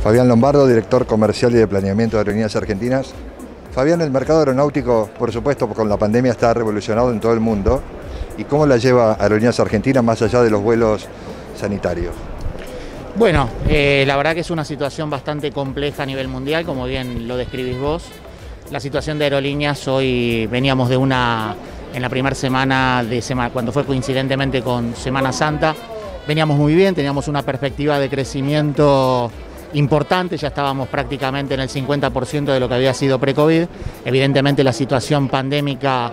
Fabián Lombardo, director comercial y de planeamiento de Aerolíneas Argentinas. Fabián, el mercado aeronáutico, por supuesto, con la pandemia está revolucionado en todo el mundo. ¿Y cómo la lleva Aerolíneas Argentinas más allá de los vuelos sanitarios? Bueno, la verdad que es una situación bastante compleja a nivel mundial, como bien lo describís vos. La situación de aerolíneas hoy veníamos de en la primera semana cuando fue coincidentemente con Semana Santa, veníamos muy bien, teníamos una perspectiva de crecimiento importante, ya estábamos prácticamente en el 50% de lo que había sido pre-COVID. Evidentemente la situación pandémica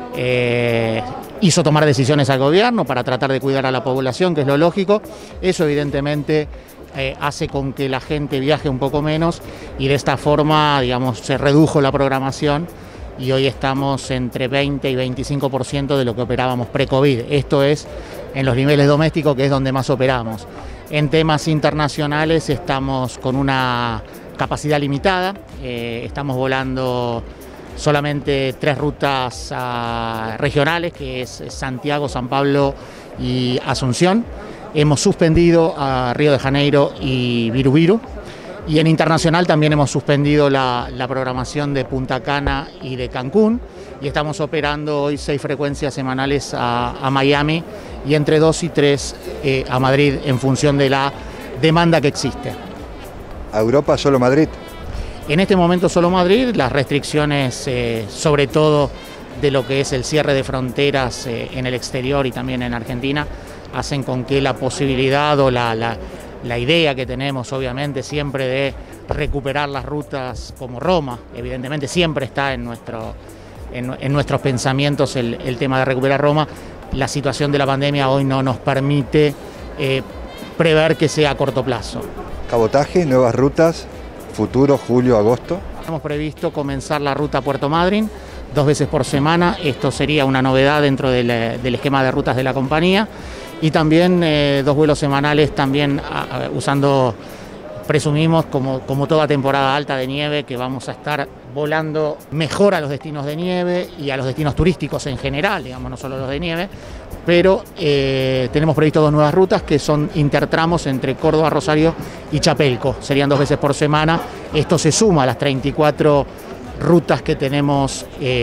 hizo tomar decisiones al gobierno para tratar de cuidar a la población, que es lo lógico. Eso evidentemente hace con que la gente viaje un poco menos y de esta forma, digamos, se redujo la programación y hoy estamos entre 20 y 25% de lo que operábamos pre-COVID. Esto es en los niveles domésticos, que es donde más operamos. En temas internacionales estamos con una capacidad limitada, estamos volando solamente 3 rutas regionales, que es Santiago, San Pablo y Asunción. Hemos suspendido a Río de Janeiro y Viru. Y en internacional también hemos suspendido la programación de Punta Cana y de Cancún. Y estamos operando hoy 6 frecuencias semanales a Miami y entre 2 y 3 a Madrid en función de la demanda que existe. ¿A Europa solo Madrid? En este momento solo Madrid, las restricciones sobre todo de lo que es el cierre de fronteras en el exterior y también en Argentina hacen con que la posibilidad o la idea que tenemos obviamente siempre de recuperar las rutas como Roma, evidentemente siempre está en nuestros pensamientos el tema de recuperar Roma. La situación de la pandemia hoy no nos permite prever que sea a corto plazo. ¿Cabotaje, nuevas rutas, futuro, julio, agosto? Hemos previsto comenzar la ruta Puerto Madryn 2 veces por semana. Esto sería una novedad dentro del esquema de rutas de la compañía. Y también 2 vuelos semanales también usando, presumimos, como toda temporada alta de nieve, que vamos a estar volando mejor a los destinos de nieve y a los destinos turísticos en general, digamos, no solo los de nieve, pero tenemos previsto 2 nuevas rutas que son intertramos entre Córdoba, Rosario y Chapelco. Serían 2 veces por semana. Esto se suma a las 34 rutas que tenemos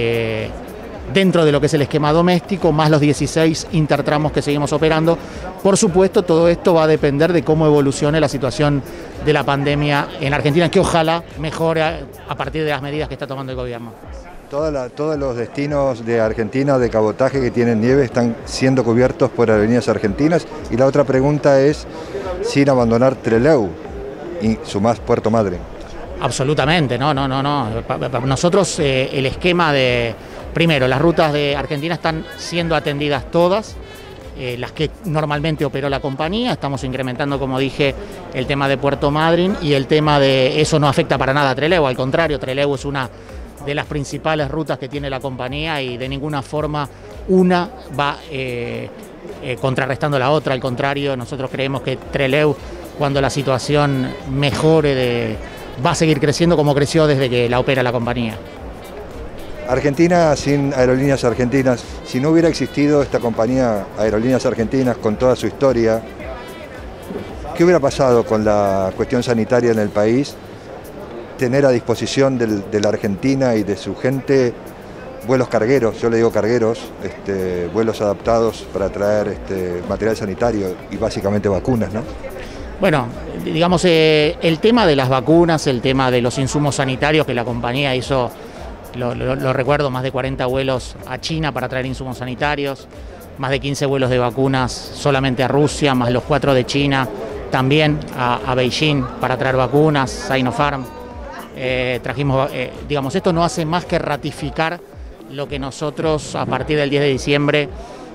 dentro de lo que es el esquema doméstico, más los 16 intertramos que seguimos operando. Por supuesto, todo esto va a depender de cómo evolucione la situación de la pandemia en Argentina, que ojalá mejore a partir de las medidas que está tomando el gobierno. Todos los destinos de Argentina de cabotaje que tienen nieve están siendo cubiertos por Aerolíneas Argentinas. Y la otra pregunta es, sin abandonar Trelew y sumás Puerto Madryn. Absolutamente, no. Nosotros el esquema primero, las rutas de Argentina están siendo atendidas todas, las que normalmente operó la compañía. Estamos incrementando, como dije, el tema de Puerto Madryn y el tema de eso no afecta para nada a Trelew, al contrario, Trelew es una de las principales rutas que tiene la compañía y de ninguna forma una va contrarrestando la otra, al contrario, nosotros creemos que Trelew, cuando la situación mejore, va a seguir creciendo como creció desde que la opera la compañía. Argentina sin Aerolíneas Argentinas, si no hubiera existido esta compañía Aerolíneas Argentinas con toda su historia, ¿qué hubiera pasado con la cuestión sanitaria en el país? Tener a disposición de la Argentina y de su gente vuelos cargueros, yo le digo cargueros, vuelos adaptados para traer material sanitario y básicamente vacunas, ¿no? Bueno, digamos, el tema de las vacunas, el tema de los insumos sanitarios que la compañía hizo, lo recuerdo, más de 40 vuelos a China para traer insumos sanitarios, más de 15 vuelos de vacunas solamente a Rusia, más los 4 de China, también a Beijing para traer vacunas, Sinopharm. Trajimos, digamos, esto no hace más que ratificar lo que nosotros a partir del 10 de diciembre,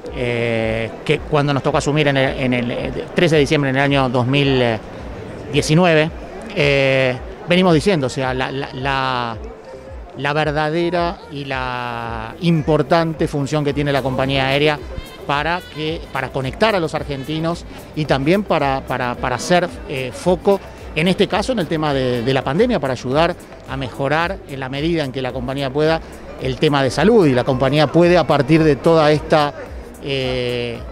que cuando nos tocó asumir en el 13 de diciembre en el año 2019, venimos diciendo, o sea, la verdadera y la importante función que tiene la compañía aérea para conectar a los argentinos y también para hacer foco, en este caso en el tema de la pandemia, para ayudar a mejorar en la medida en que la compañía pueda el tema de salud, y la compañía puede, a partir de toda esta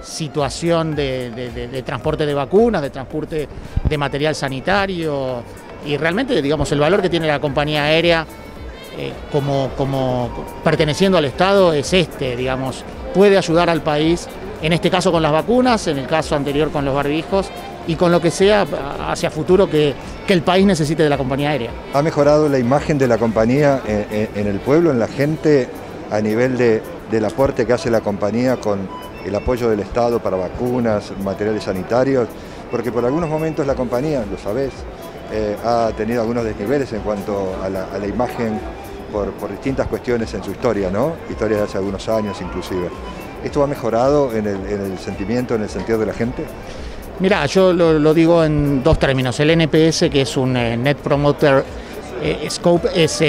situación de transporte de vacunas, de transporte de material sanitario, y realmente, digamos, el valor que tiene la compañía aérea como perteneciendo al Estado es digamos, puede ayudar al país, en este caso con las vacunas, en el caso anterior con los barbijos y con lo que sea hacia futuro que el país necesite de la compañía aérea. ¿Ha mejorado la imagen de la compañía en el pueblo, en la gente, a nivel del aporte que hace la compañía con el apoyo del Estado para vacunas, materiales sanitarios? Porque por algunos momentos la compañía, lo sabés, ha tenido algunos desniveles en cuanto a la imagen por distintas cuestiones en su historia, ¿no? Historia de hace algunos años inclusive. ¿Esto ha mejorado en el sentimiento, en el sentido de la gente? Mirá, yo lo digo en dos términos. El NPS, que es un Net Promoter Score, es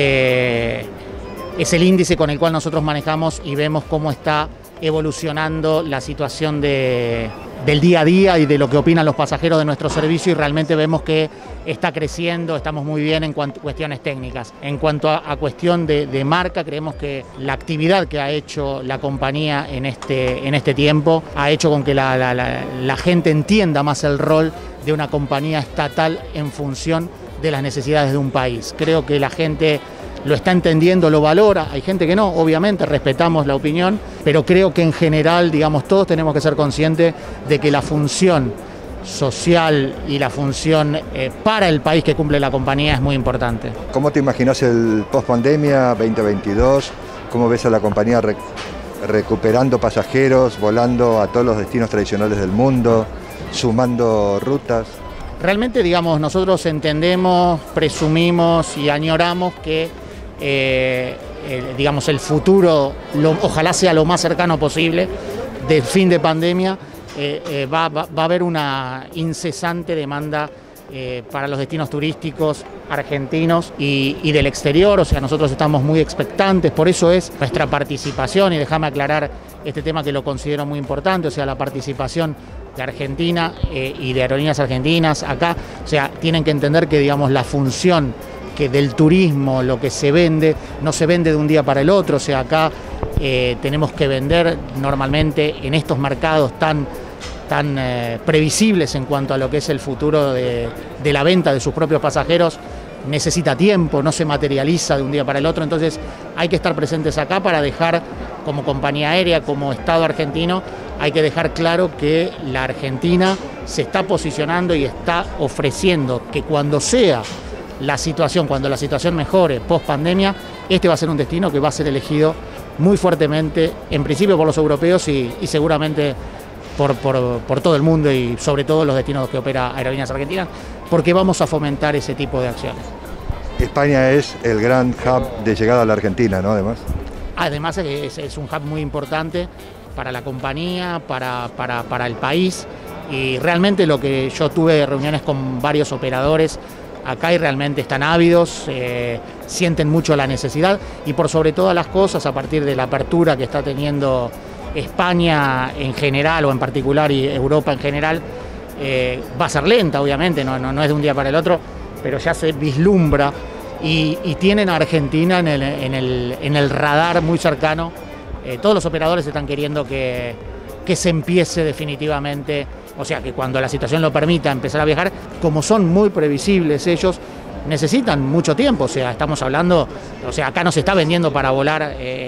el índice con el cual nosotros manejamos y vemos cómo está evolucionando la situación del día a día y de lo que opinan los pasajeros de nuestro servicio, y realmente vemos que está creciendo, estamos muy bien en cuanto a cuestiones técnicas. En cuanto a cuestión de marca, creemos que la actividad que ha hecho la compañía en este tiempo ha hecho con que la gente entienda más el rol de una compañía estatal en función de las necesidades de un país. Creo que la gente lo está entendiendo, lo valora, hay gente que no, obviamente respetamos la opinión, pero creo que en general, digamos, todos tenemos que ser conscientes de que la función social y la función para el país que cumple la compañía es muy importante. ¿Cómo te imaginas el post-pandemia 2022? ¿Cómo ves a la compañía recuperando pasajeros, volando a todos los destinos tradicionales del mundo, sumando rutas? Realmente, digamos, nosotros entendemos, presumimos y añoramos que digamos, el futuro ojalá sea lo más cercano posible del fin de pandemia. Va a haber una incesante demanda para los destinos turísticos argentinos y del exterior, o sea, nosotros estamos muy expectantes, por eso es nuestra participación, y déjame aclarar este tema que lo considero muy importante, o sea, la participación de Argentina y de Aerolíneas Argentinas acá, o sea, tienen que entender que, digamos, la función que del turismo, lo que se vende, no se vende de un día para el otro, o sea, acá tenemos que vender normalmente en estos mercados tan previsibles en cuanto a lo que es el futuro de la venta de sus propios pasajeros, necesita tiempo, no se materializa de un día para el otro, entonces hay que estar presentes acá para dejar, como compañía aérea, como Estado argentino, hay que dejar claro que la Argentina se está posicionando y está ofreciendo que cuando la situación mejore post pandemia, este va a ser un destino que va a ser elegido muy fuertemente, en principio por los europeos y seguramente por todo el mundo, y sobre todo los destinos que opera Aerolíneas Argentinas, porque vamos a fomentar ese tipo de acciones. España es el gran hub de llegada a la Argentina, ¿no? Además es un hub muy importante para la compañía, para el país, y realmente lo que yo tuve reuniones con varios operadores acá y realmente están ávidos, sienten mucho la necesidad, y por sobre todas las cosas, a partir de la apertura que está teniendo España en general o en particular y Europa en general, va a ser lenta, obviamente, no es de un día para el otro, pero ya se vislumbra y tienen a Argentina en el radar muy cercano. Todos los operadores están queriendo que se empiece definitivamente, o sea, que cuando la situación lo permita empezar a viajar, como son muy previsibles ellos, necesitan mucho tiempo, o sea, estamos hablando, o sea, acá no se está vendiendo para volar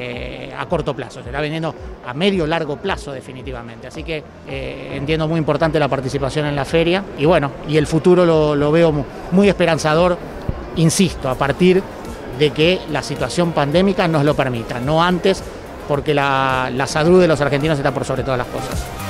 a corto plazo, se está vendiendo a medio largo plazo definitivamente, así que entiendo muy importante la participación en la feria, y bueno, y el futuro lo veo muy esperanzador, insisto, a partir de que la situación pandémica nos lo permita, no antes, porque la salud de los argentinos está por sobre todas las cosas.